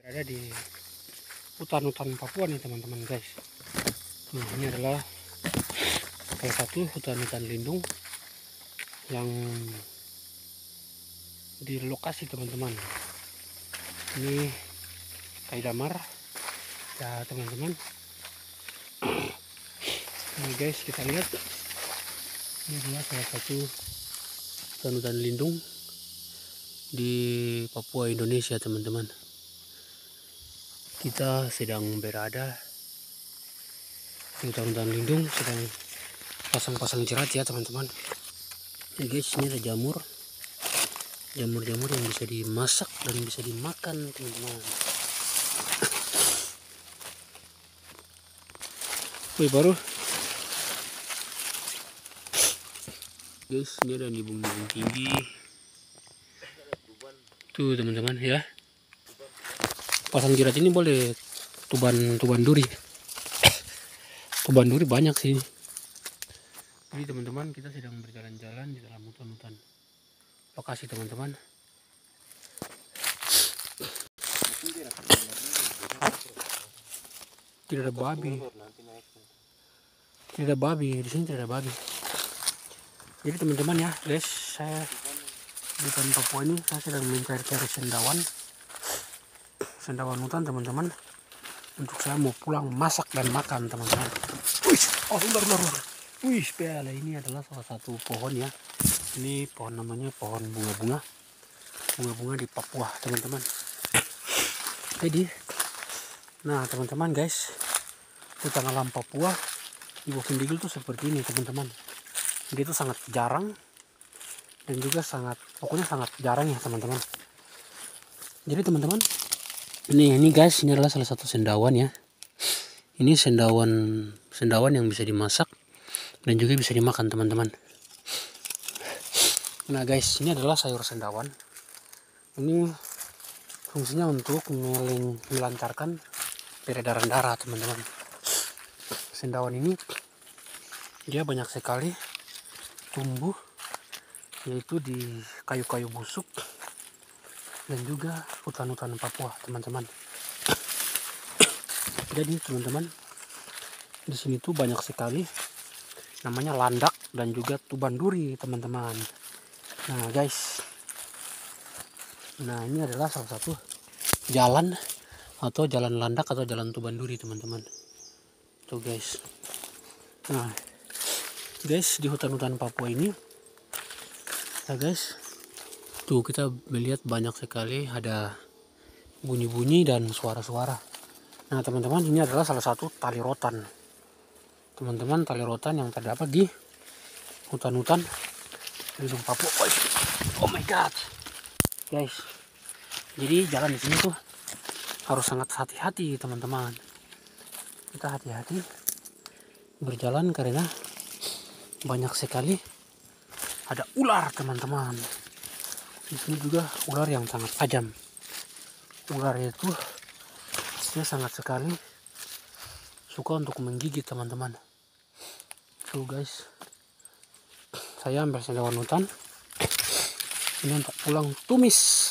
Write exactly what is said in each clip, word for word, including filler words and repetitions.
Ada di hutan-hutan Papua nih teman-teman guys. Nah, ini adalah salah satu hutan-hutan lindung yang di lokasi teman-teman. Ini Kaidamar ya teman-teman. Ini guys, kita lihat ini adalah salah satu hutan-hutan lindung di Papua Indonesia teman-teman. Kita sedang berada di hutan-hutan lindung, sedang pasang-pasang jerat ya teman-teman. Ini guys, ini ada jamur jamur-jamur yang bisa dimasak dan bisa dimakan teman-teman. Wih, baru guys, ini ada nibung-nibung tinggi tuh teman-teman ya. Pasang jerat ini boleh tuban tuban duri. Tuban duri banyak sih. Jadi teman-teman, kita sedang berjalan-jalan di dalam hutan-hutan lokasi teman-teman. Tidak ada babi. Tidak ada babi di sini, tidak ada babi. Jadi teman-teman ya, guys, saya di hutan Papua ini saya sedang mencari-cari sendawan. Sendawan hutan teman-teman, untuk saya mau pulang masak dan makan teman-teman. Wih, oh ular ular ular. Wih, piala ini adalah salah satu pohon ya. Ini pohon namanya pohon bunga-bunga. Bunga-bunga di Papua teman-teman. Jadi, nah teman-teman guys, hutan alam Papua di Bougainville tuh seperti ini teman-teman. Jadi itu sangat jarang dan juga sangat, pokoknya sangat jarang ya teman-teman. Jadi teman-teman, Ini, ini guys, ini adalah salah satu sendawan ya. Ini sendawan sendawan yang bisa dimasak dan juga bisa dimakan teman-teman. Nah guys, ini adalah sayur sendawan. Ini fungsinya untuk melancarkan peredaran darah teman-teman. Sendawan ini dia banyak sekali tumbuh, yaitu di kayu-kayu busuk dan juga hutan-hutan Papua teman-teman. Jadi teman-teman, di sini tuh banyak sekali namanya landak dan juga tuban duri teman-teman. Nah guys, nah ini adalah salah satu jalan atau jalan landak atau jalan tuban duri teman-teman. Tuh guys. Nah guys, di hutan-hutan Papua ini, nah guys, tuh kita melihat banyak sekali ada bunyi-bunyi dan suara-suara. Nah teman-teman, ini adalah salah satu tali rotan. Teman-teman, tali rotan yang terdapat di hutan-hutan lindung Papua. Oh my god, guys. Jadi jalan di sini tuh harus sangat hati-hati teman-teman. Kita hati-hati berjalan karena banyak sekali ada ular teman-teman. Di sini juga ular yang sangat tajam. Ular itu dia sangat sekali suka untuk menggigit teman-teman. Tuh guys, saya ambil sendawan hutan ini untuk pulang tumis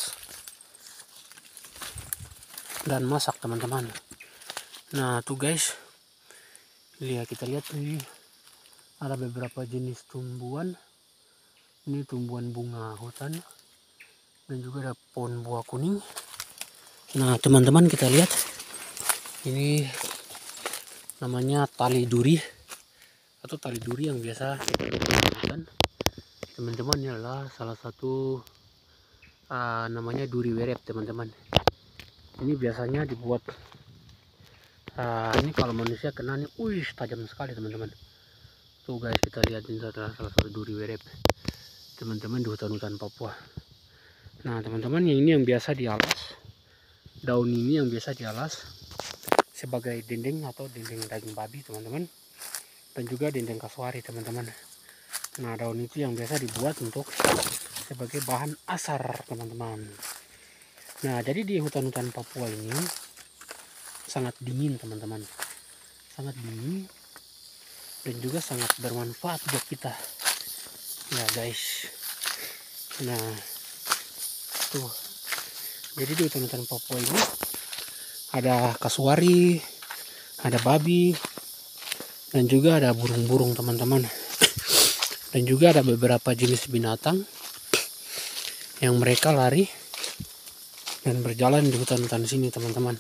dan masak teman-teman. Nah tuh guys, lihat, kita lihat ini ada beberapa jenis tumbuhan. Ini tumbuhan bunga hutan dan juga ada pohon buah kuning. Nah teman-teman, kita lihat ini namanya tali duri atau tali duri yang biasa hutan teman-teman. Ini adalah salah satu uh, namanya duri werep teman-teman. Ini biasanya dibuat uh, ini kalau manusia kena nih, wih tajam sekali teman-teman. Tuh guys, kita lihat ini adalah salah satu duri werep teman-teman di hutan-hutan Papua. Nah teman-teman, yang ini yang biasa dialas, daun ini yang biasa dialas sebagai dinding atau dinding daging babi teman-teman, dan juga dinding kasuari teman-teman. Nah daun itu yang biasa dibuat untuk sebagai bahan asar teman-teman. Nah jadi di hutan-hutan Papua ini sangat dingin teman-teman, sangat dingin dan juga sangat bermanfaat buat kita ya guys. Nah tuh, jadi di hutan-hutan Papua ini ada kasuari, ada babi, dan juga ada burung-burung teman-teman. Dan juga ada beberapa jenis binatang yang mereka lari dan berjalan di hutan-hutan sini teman-teman.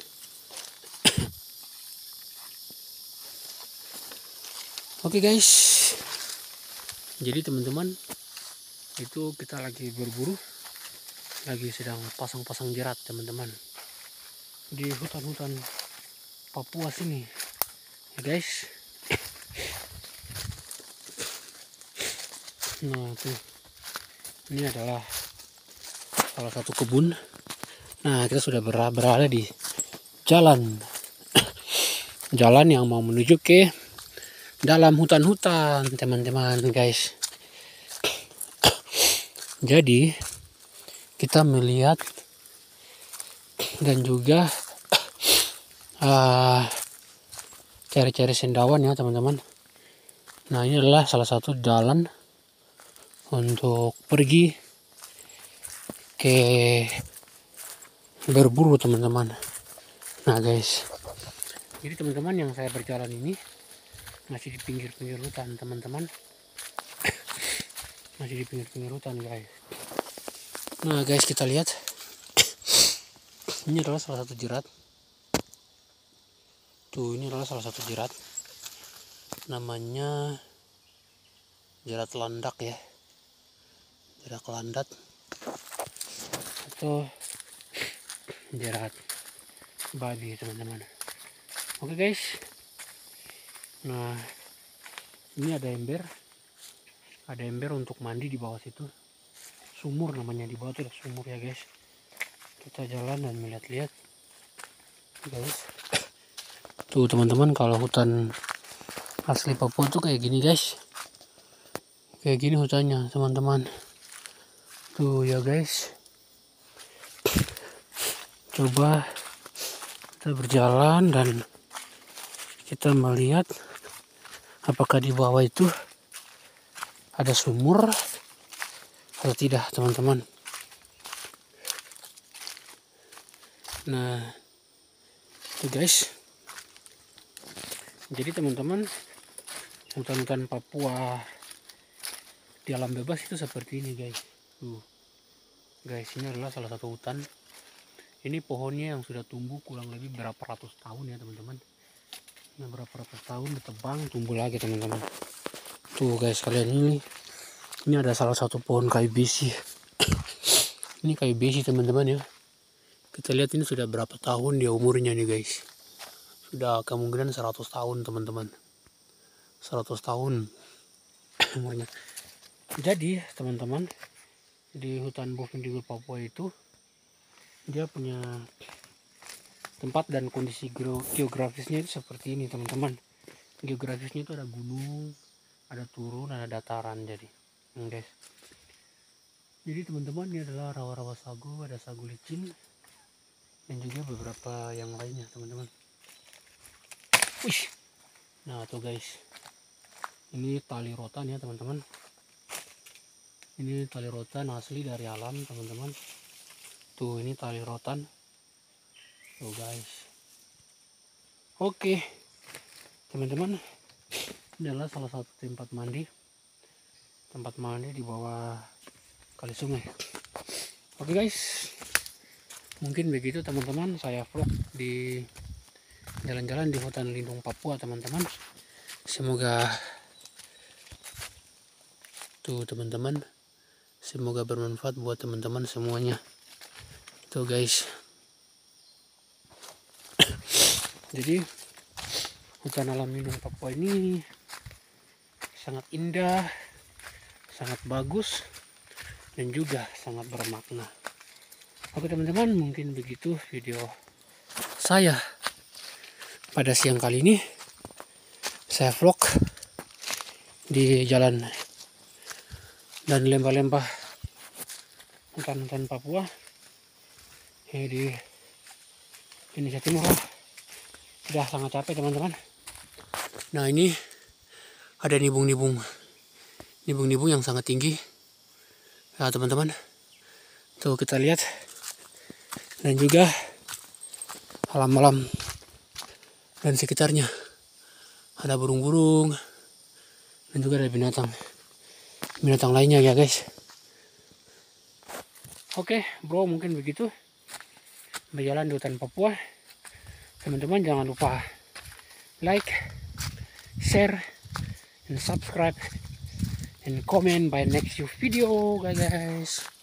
Oke guys, jadi teman-teman, itu kita lagi berburu, lagi sedang pasang-pasang jerat teman-teman di hutan-hutan Papua sini ya guys. Nah tuh, ini adalah salah satu kebun. Nah kita sudah berada di jalan jalan yang mau menuju ke dalam hutan-hutan teman-teman guys. Jadi kita melihat dan juga uh, cari-cari sendawan ya teman-teman. Nah ini adalah salah satu jalan untuk pergi ke berburu teman-teman. Nah guys, jadi teman-teman yang saya berjalan ini masih di pinggir-pinggir hutan teman-teman. Masih di pinggir-pinggir hutan guys. Nah guys, kita lihat ini adalah salah satu jerat. Tuh, ini adalah salah satu jerat, namanya jerat landak ya, jerat landak atau jerat babi teman-teman. Oke guys, nah ini ada ember, ada ember untuk mandi di bawah situ, sumur namanya, di bawah itu ada sumur ya guys. Kita jalan dan melihat-lihat guys. Tuh teman-teman, kalau hutan asli Papua tuh kayak gini guys, kayak gini hutannya teman-teman. Tuh ya guys, coba kita berjalan dan kita melihat apakah di bawah itu ada sumur atau tidak teman-teman. Nah itu guys, jadi teman-teman, hutan-hutan Papua di alam bebas itu seperti ini guys. Tuh guys, ini adalah salah satu hutan. Ini pohonnya yang sudah tumbuh kurang lebih berapa ratus tahun ya teman-teman. Nah, berapa ratus tahun ditebang, tumbuh lagi teman-teman. Tuh guys, kalian ini, ini ada salah satu pohon kayu besi. Ini kayu besi teman-teman ya. Kita lihat ini sudah berapa tahun dia umurnya nih guys. Sudah kemungkinan seratus tahun teman-teman. seratus tahun umurnya. Jadi teman-teman, di hutan Bougainville Papua itu dia punya tempat dan kondisi geografisnya itu seperti ini teman-teman. Geografisnya itu ada gunung, ada turun, ada dataran. Jadi hmm, guys, jadi teman-teman, ini adalah rawa-rawa sagu, ada sagu licin dan juga beberapa yang lainnya teman-teman. Wih, nah tuh guys, ini tali rotan ya teman-teman. Ini tali rotan asli dari alam teman-teman. Tuh, ini tali rotan. Tuh guys. Oke teman-teman, ini adalah salah satu tempat mandi. Tempat mandi di bawah kali sungai. Oke guys, mungkin begitu teman-teman, saya vlog di jalan-jalan di hutan lindung Papua teman-teman. Semoga tuh teman-teman, semoga bermanfaat buat teman-teman semuanya. Tuh guys, jadi hutan alam lindung Papua ini sangat indah, sangat bagus, dan juga sangat bermakna. Oke teman-teman, mungkin begitu video saya pada siang kali ini. Saya vlog di jalan dan lembah-lembah hutan-hutan Papua ya, di Indonesia Timur. Sudah sangat capek teman-teman. Nah ini ada nibung-nibung nibung-nibung yang sangat tinggi ya teman-teman. Tuh kita lihat, dan juga alam-alam dan sekitarnya. Ada burung-burung dan juga ada binatang binatang lainnya ya guys. Oke bro, mungkin begitu berjalan di hutan Papua. Teman-teman jangan lupa like, share, and subscribe, and comment by next video guys.